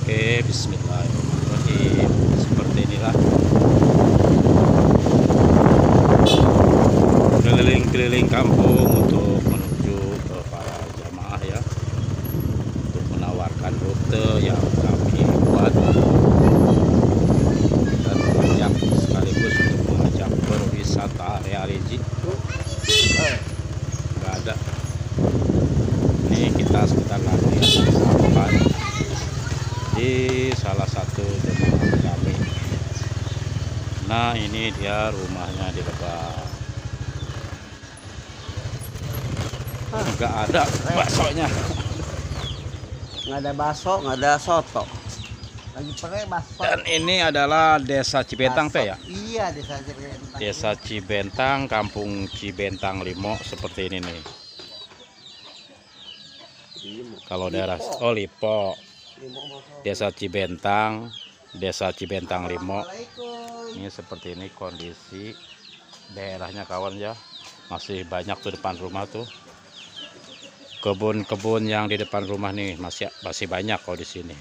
Oke, bismillahirrahmanirrahim. Seperti inilah keliling-keliling kampung untuk menuju ke para jamaah ya, untuk menawarkan rute yang kami buat dan mengajak sekaligus untuk mengajak berwisata religi. Nggak ada. Ini kita sebentar lagi sampai di salah satu jemaah kami. Nah, ini dia rumahnya di Lebak. Nggak ada baksonya. Nggak ada bakso, nggak ada soto. Lagi pakai bakso. Dan ini adalah Desa Cibentang teh ya. Iya, Desa Cibentang. Desa Cibentang, Kampung Cibentang Limo seperti ini nih. Kalau daerah Lipo. Desa Cibentang, Desa Cibentang Limo. Ini seperti ini kondisi daerahnya kawan ya. Masih banyak tuh depan rumah tuh. Kebun-kebun yang di depan rumah nih masih banyak kalau di sini.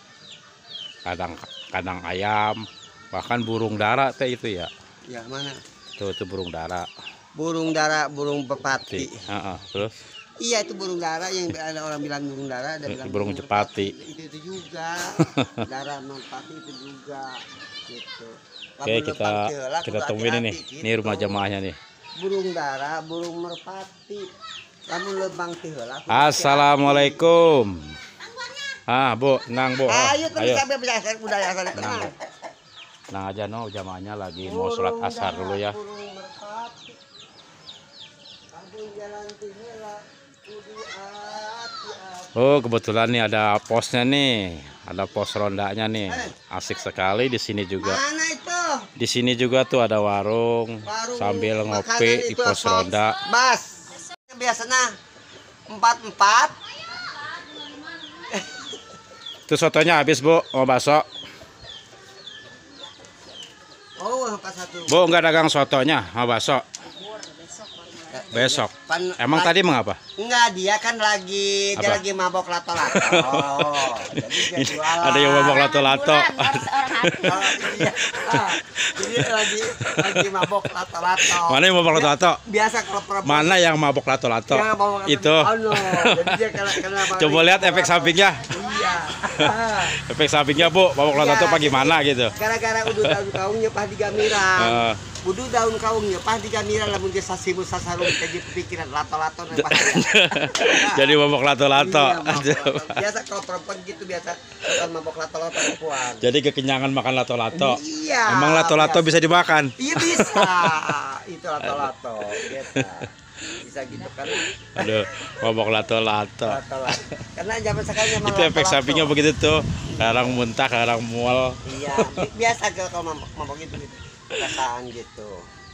Kadang ayam, bahkan burung dara teh itu ya. Ya, mana? Tuh itu burung dara. Burung dara, burung merpati. Terus? Iya, itu burung dara yang ada orang bilang burung dara, ada bilang burung jepati. Itu juga. Dara merpati itu juga gitu. Oke, kita tungguin ini. Gitu. Ini rumah jamaahnya nih. Burung dara, burung merpati. Kamu lebang tiheula. Assalamualaikum. Bu, nang Bu. Ayo sampai belajar budaya sana tenang. Nah aja no, jamaahnya lagi mau sholat asar dulu ya. Oh, kebetulan nih ada posnya nih. Ada pos rondanya nih. Asik sekali di sini juga. Mana itu? Di sini juga tuh ada warung sambil ngopi di pos ronda. Mas, biasanya 4. Itu sotonya habis, Bu. Mau bakso. Oh, 41. Bu, enggak dagang sotonya, mau bakso. Besok. Emang tadi mengapa? Enggak, dia kan lagi mabok lato-lato. Ada yang mabok lato-lato. Jadi lagi mabok lato-lato. Mana yang mabok lato-lato? Biasa kalau perempuan. Mana yang mabok lato-lato? Itu. Coba lihat efek sampingnya. Iya. Efek sampingnya, Bu. Mabok lato-lato pagi mana gitu? Gara-gara udah tahun kaungnya pas digamirang. Kudu daun kaungnya pas digamira lamun ge sasibu sasarum jadi pikiran lato-lato dan bahaya. Jadi mabok lato-lato. Iya, biasa kalau perempuan gitu biasa kan mabok lato-lato perempuan. Jadi kekenyangan makan lato-lato. Iya. Emang lato-lato bisa dimakan? Iya bisa. Itu lato-lato gitu. Bisa gitu kan. Aduh, mabok lato-lato. Karena zaman sekarang memang itu efek sampingnya begitu tuh. Kadang muntah, kadang mual. Iya, biasa kalau mabok gitu. Perasaan gitu.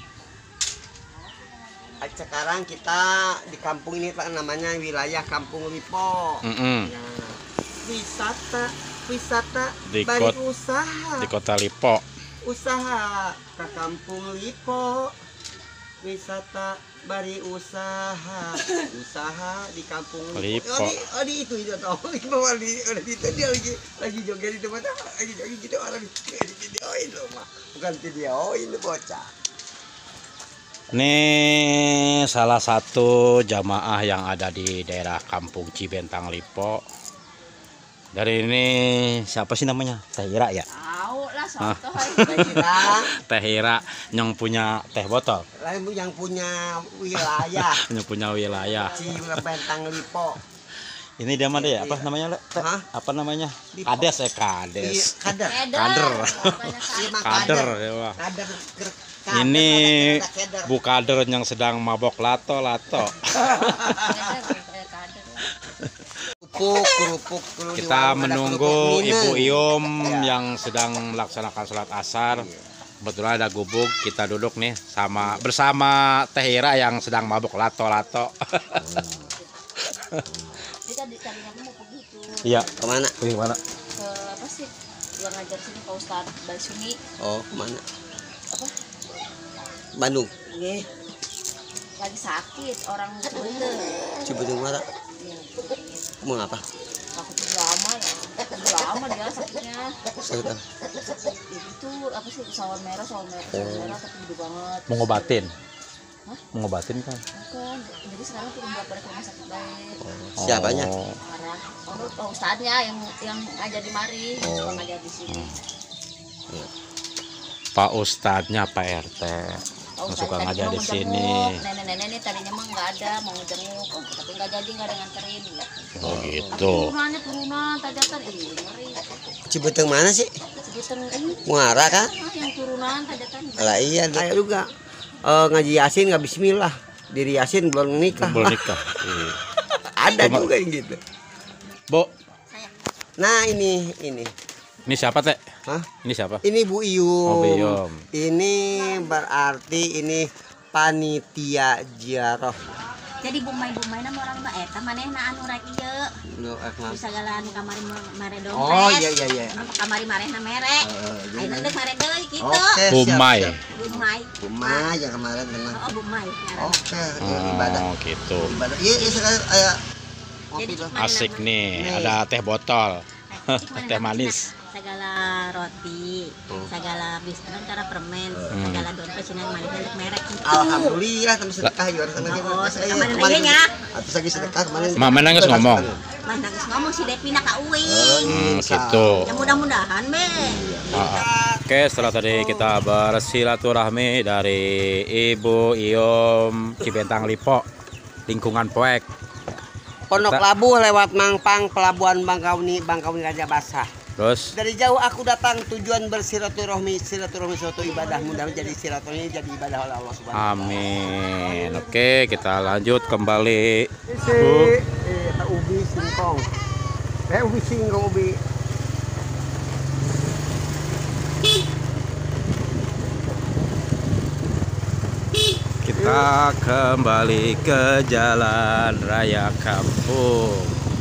Sekarang kita di kampung ini Pak, namanya wilayah Kampung Lipo. Ya. Wisata bari usaha. Di kota Lipo. Usaha ke Kampung Lipo. Wisata bari usaha di Kampung Lipo. Oh, di itu tahu. Di itu dia lagi joget di tempat lagi joget gitu orang di videoin loh mah. Bukan videoin bocah. Ini salah satu jamaah yang ada di daerah Kampung Cibentang Lipo. Dari ini siapa sih namanya? Tehira ya? Tahu lah soto. Tehira yang punya teh botol. Yang punya wilayah. Yang punya wilayah. Cibentang Lipo. Ini dia mana ya? Apa namanya, Le? Apa namanya? Kades Kades. Kader. Kader. Ini Bu Kader yang sedang mabok lato-lato. Kerupuk. Kita menunggu Ibu Ium yang sedang melaksanakan sholat asar. Kebetulan ada gubuk, kita duduk nih bersama Tehira yang sedang mabok lato-lato. Iya. Kemana? Kemana? Ke apa sih? Gua ngajar sini Pak Ustadz Basuni. Oh, kemana? Apa? Bandung. Nggih. Lagi sakit orang Cibetung. Cibetung mana? Iya. Mau apa? Aku tuh lama ya. Lama mah dia sakitnya. Sakit apa? Itu apa sih sawan merah tapi gede banget. Mengobatin. Hah? Mengobatin kan? Bukan. Jadi sekarang turun berat badan ke rumah sakit baik. Siapanya? Oh. Marah. Oh, ustadznya yang ngajar di mari, suka ngajar di sini. Pak Ustadznya Pak RT. Oh, Suka tadi ngajar mau di ngejenguk. sini. Nenek-nenek ini tadinya mah nggak ada mau ngejenguk, tapi nggak jadi, nggak ada nganterin. Oh gitu. Turunan tajatan ini ngeri. Cibeteng mana sih? Cibeteng ini Muara kan? yang turunan tajatan. Lah iya, saya juga ngaji Yasin nggak bismillah. Diri Yasin belum nikah. Belum nikah. Iya. Ada juga yang gitu. Bu, Saya Nah, ini. ini siapa teh? Hah? Ini siapa? Ini Bu Iyum. Oh, Bu Iyum. Ini berarti ini panitia ziarah. jadi bumai nama orang mah eta manehna anu rek ieu. Bisa galan kamari mare dompet. Oh iya. Kamari marehna mere. Ayeuna deuk mare deui kitu. Oke, Bumai. Bumai. Yang kemarin memang. Oh, bumai. Oke, ibadah. Oh gitu. Ibadah. Iya, sekarang aya kopi Jadi, tuh. Asik nih. Ada teh botol. Teh manis. Segala roti, segala biskuit cara permen, segala dompet sini manis untuk merek. Alhamdulillah teman sedekah juara sana gitu. Oh, sedekah mana nya? Atus lagi sedekah kemarin. Mama nangis ngomong. Mas nangis ngomong si Devina ka uing. Gitu. Ya mudah-mudahan be. Oke, setelah tadi kita bersilaturahmi dari Ibu Iyum Cibentang Lipo, lingkungan Poek. Pondok Labu lewat Mangpang, Pelabuhan Bangkauni Raja Basah. Terus Dari jauh aku datang tujuan bersilaturahmi suatu ibadah, mudah jadi silaturahmi jadi ibadah oleh Allah Subhanahu wa taala. amin. Oke, kita lanjut kembali. Ubi singkong. Ubi singkong ubi. Kita kembali ke jalan raya kampung.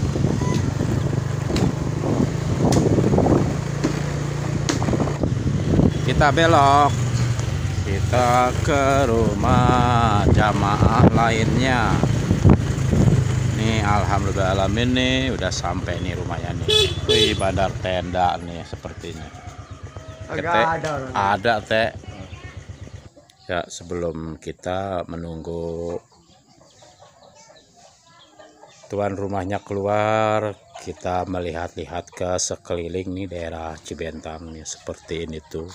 Kita belok. Kita ke rumah jamaah lainnya. Nih alhamdulillahalamin nih udah sampai nih rumahnya nih. Wih, bandar tenda nih sepertinya. Ada teh. Ya, sebelum kita menunggu tuan rumahnya keluar, kita melihat-lihat ke sekeliling nih daerah Cibentang nih seperti ini tuh.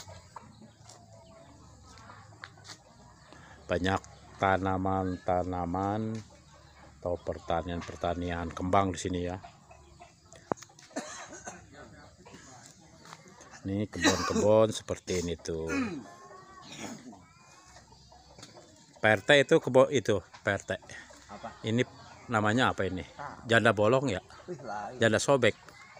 Banyak tanaman-tanaman atau pertanian kembang di sini ya. Ini kebun-kebun seperti ini tuh. PRT itu kebun itu PRT. Ini namanya apa ini? Janda bolong ya? Janda sobek.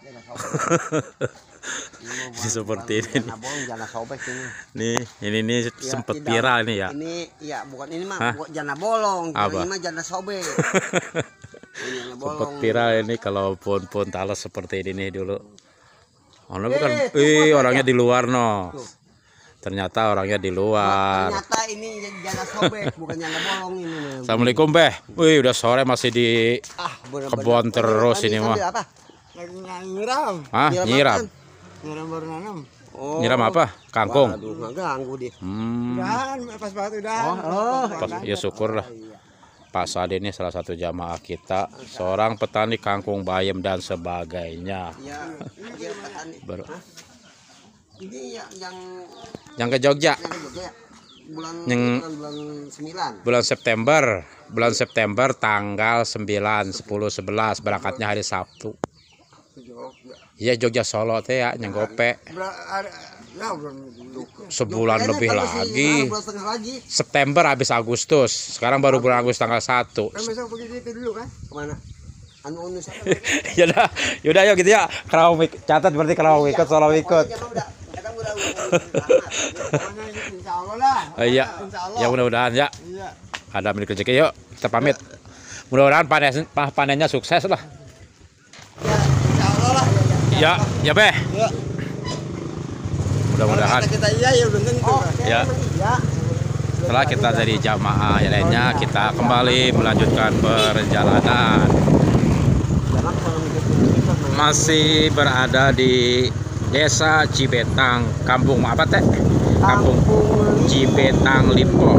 Ini seperti ini. Jana sobek ini. Ini sempet viral nih ya. Ini ya bukan ini mah jana bolong, ini mah jana sobek. Sempet viral ini kalau pun talas seperti ini dulu. Oh, bukan. Orangnya di luar no. Ternyata orangnya di luar. Ternyata ini jana sobek, bukan jana bolong ini. Assalamualaikum Beh. Wih, udah sore masih di kebun terus ini mah. Lagi nyiram. Hah, nyiram. Nyiram baru nanam. Nyiram apa? Kangkung. Aduh, nggak ganggu dia. Udahan, pas banget udahan. Ya syukur lah. Pak Sade ini salah satu jamaah kita, seorang petani kangkung bayam dan sebagainya. Iya, dia petani. Ini Yang ke Jogja. Bulan 9. Bulan September tanggal 9, 10, 11 berangkatnya hari Sabtu. Iya Jogja Solo teh ya nyenggope. Sebulan lebih lagi. September habis Agustus. Sekarang baru bulan Agustus tanggal 1. Besok pergi itu dulu kan? Kemana? Anu Yaudah yuk gitu ya. Kalau catat berarti kalau ikut Solo ikut. Insya Allah lah. Iya. Ya mudah-mudahan ya. Ada milik rezeki yuk. Kita pamit. Mudah-mudahan panennya sukses lah. Insya Allah lah. Ya Beh. Mudah-mudahan. Kita iya ya belum tentu. Ya. Setelah kita dari jamaah yang lainnya, kita kembali melanjutkan perjalanan. masih berada di Desa Cibetang, Kampung apa teh? Kampung Cibetang Lipo.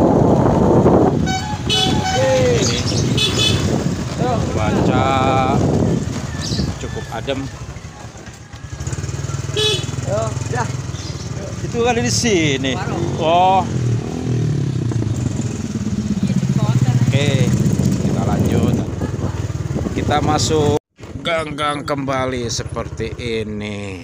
Ini cuaca cukup adem. Itu kan di sini. Oh. Oke, kita lanjut. Kita masuk gang-gang kembali seperti ini.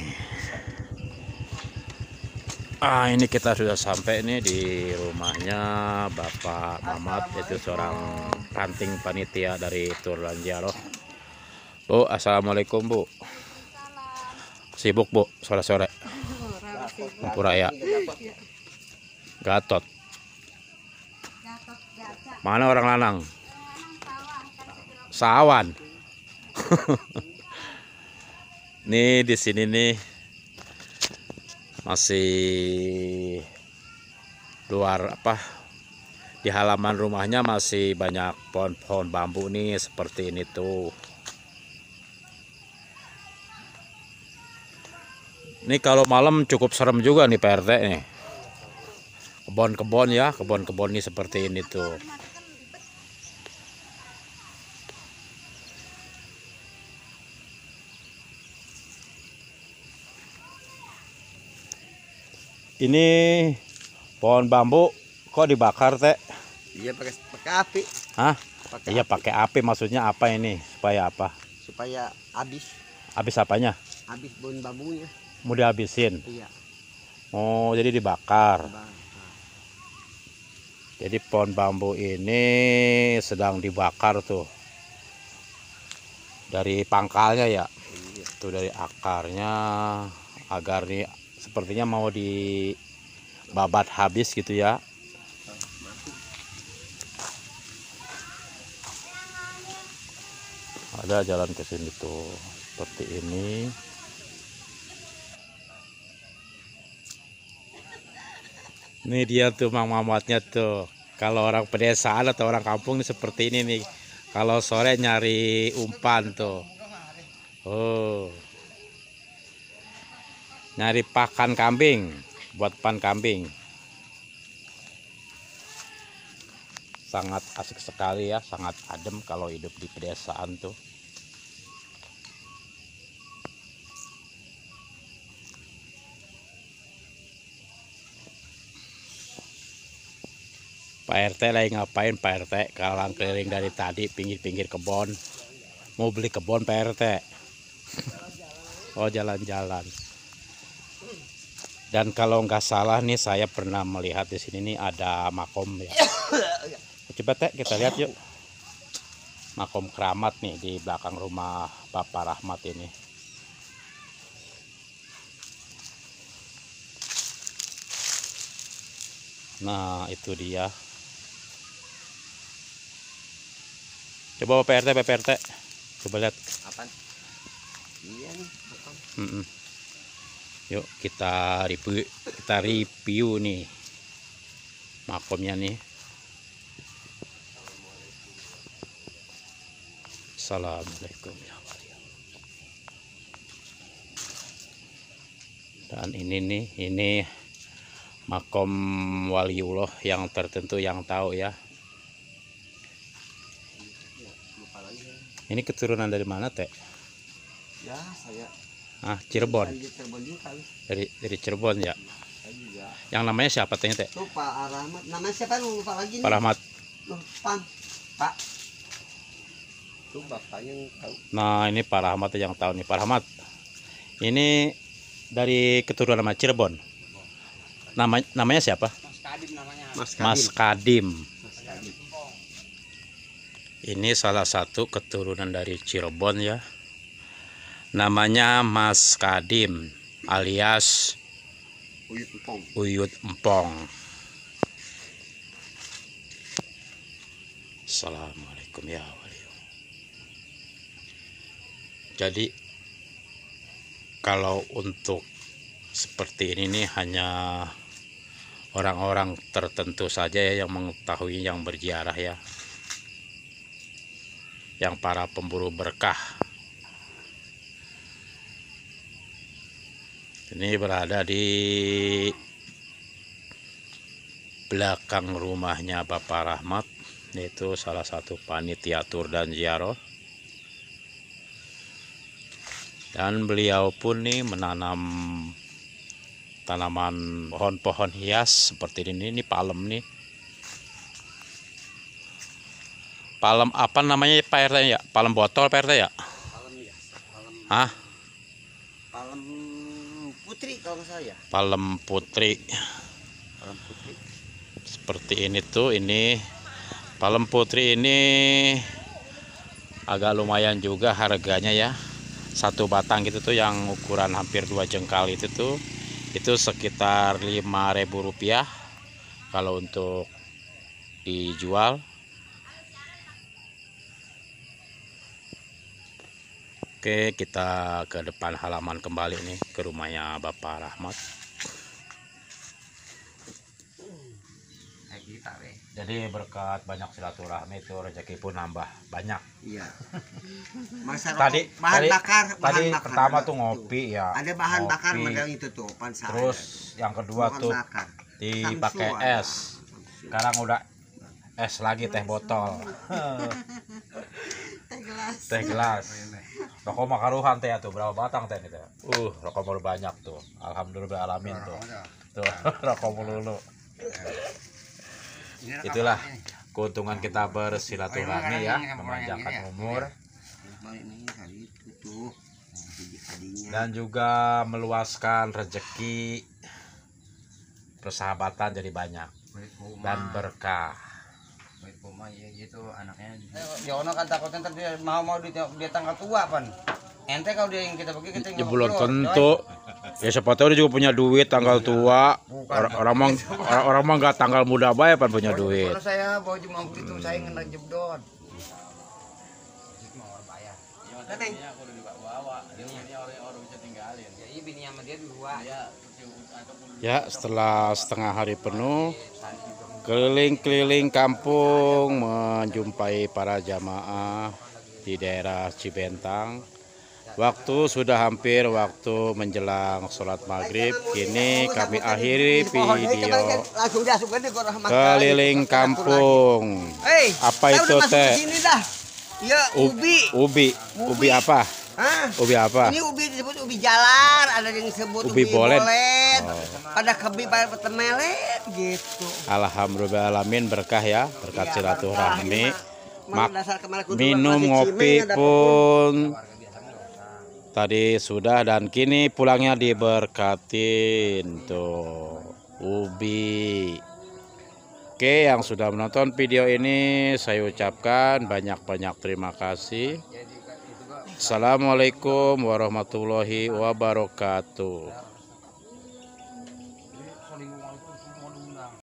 Ini kita sudah sampai nih di rumahnya Bapak Mamat, itu seorang ranting panitia dari Turlanjaro. Bu, assalamualaikum Bu. Sibuk Bu, sore-sore. Pura ya. Gatot. Mana orang lanang? Sawan. Nih di sini nih masih luar apa, di halaman rumahnya masih banyak pohon-pohon bambu nih seperti ini tuh. Ini kalau malam cukup serem juga nih Pak RT nih. Kebon-kebon ya, kebon-kebon nih seperti ini tuh. Ini pohon bambu kok dibakar teh? Iya pakai api. Hah? Iya pakai api, maksudnya apa ini? Supaya apa? Supaya habis. Habis apanya? Habis pohon bambunya. Mau dihabisin? Iya. Oh, jadi dibakar. Jadi pohon bambu ini sedang dibakar tuh. Dari pangkalnya ya. Iya. Tuh dari akarnya, agar nih sepertinya mau dibabat habis gitu ya. Ada jalan ke sini tuh seperti ini. Ini dia tuh Mang Mamatnya tuh. Kalau orang pedesaan atau orang kampung ini seperti ini nih. Kalau sore nyari umpan tuh. Oh. Nyari pakan kambing, buat pan kambing. Sangat asik sekali ya, sangat adem kalau hidup di pedesaan tuh. Pak RT lagi ngapain Pak RT? Kalang keliling dari tadi pinggir-pinggir kebon. Mau beli kebon Pak RT? Oh, jalan-jalan. Dan kalau nggak salah nih saya pernah melihat di sini nih ada makom ya. Coba teh kita lihat yuk. Makom keramat nih di belakang rumah Bapak Rahmat ini. Nah, itu dia. Coba PRT. Coba lihat. Apaan? Iya nih. Yuk kita review nih makomnya nih. Assalamualaikum ya Allah. Dan ini nih, ini makom waliullah yang tertentu yang tahu ya. Ini keturunan dari mana teh? Ya saya. Cirebon. Dari Cirebon ya. Yang namanya siapa teh? Tuh Pak Rahmat. Namanya siapa? Lupa lagi nih. Pak Rahmat. Pak. Tuh bapaknya yang tahu. Nah, ini Pak Rahmat yang tahu nih. Pak Rahmat. Ini dari keturunan nama Cirebon. Namanya siapa? Mas Kadim namanya. Mas Kadim. Ini salah satu keturunan dari Cirebon ya. Namanya Mas Kadim alias Uyut Empong. Assalamualaikum ya wali. Jadi kalau untuk seperti ini nih hanya orang-orang tertentu saja ya yang mengetahui, yang berziarah ya, yang para pemburu berkah. Ini berada di belakang rumahnya Bapak Rahmat, yaitu salah satu panitia tur dan ziarah. Dan beliau pun nih menanam tanaman pohon-pohon hias seperti ini palem nih. Palem apa namanya Pak RT ya? Palem botol Pak RT ya? Palem ya. Palem. Hah? Palem putri kalau nggak salah ya. Palem putri. Palem putri. Seperti ini tuh, ini palem putri ini agak lumayan juga harganya ya. Satu batang gitu tuh yang ukuran hampir 2 jengkal itu tuh, itu sekitar Rp5.000 kalau untuk dijual. Oke, kita ke depan halaman kembali nih, ke rumahnya Bapak Rahmat. Jadi berkat banyak silaturahmi itu rezeki pun nambah banyak. Iya. Masa Tadi bahan bakar pertama ada tuh ngopi ya. Ada bahan ngopi. bakar model itu tuh, pansa. Terus yang kedua Bahan tuh bakar. dipakai Samsu ada. es. Sekarang udah es lagi, teh botol. Teh gelas. Rokok makaruhan teh tuh berapa batang teh itu? Rokok baru banyak tuh. Alhamdulillah alamin tuh. Tuh rokok melulu. Itulah keuntungan kita bersilaturahmi ya, memanjangkan umur dan juga meluaskan rezeki, persahabatan jadi banyak dan berkah. Gitu anaknya. Jono kan takutnya ntar dia mau dia tanggal tua pan. Ente kalau dia yang kita bagi kita Ya belum tentu. Ya siapa tahu dia juga punya duit tanggal tua. Orang mah nggak tanggal muda bae pan punya duit. Kalau saya bawa cuma itu saya ngena jebdon. Ya setelah setengah hari penuh keliling-keliling kampung menjumpai para jamaah di daerah Cibentang. Waktu sudah hampir waktu menjelang sholat maghrib. Kini kami akhiri video keliling kampung. Apa itu teh? Ya, Ubi apa? Ubi apa? Ini ubi disebut ubi jalar, ada yang disebut Ubi bolet. Pada kebi pada petemelet gitu. Alhamdulillahalamin, berkah ya, berkat Iya, silaturahmi. Dasar kemarin kudu Minum masih ngopi cimeng, ada pun tadi sudah, dan kini pulangnya diberkatin tuh ubi. Oke, yang sudah menonton video ini saya ucapkan banyak-banyak terima kasih. Assalamualaikum warahmatullahi wabarakatuh.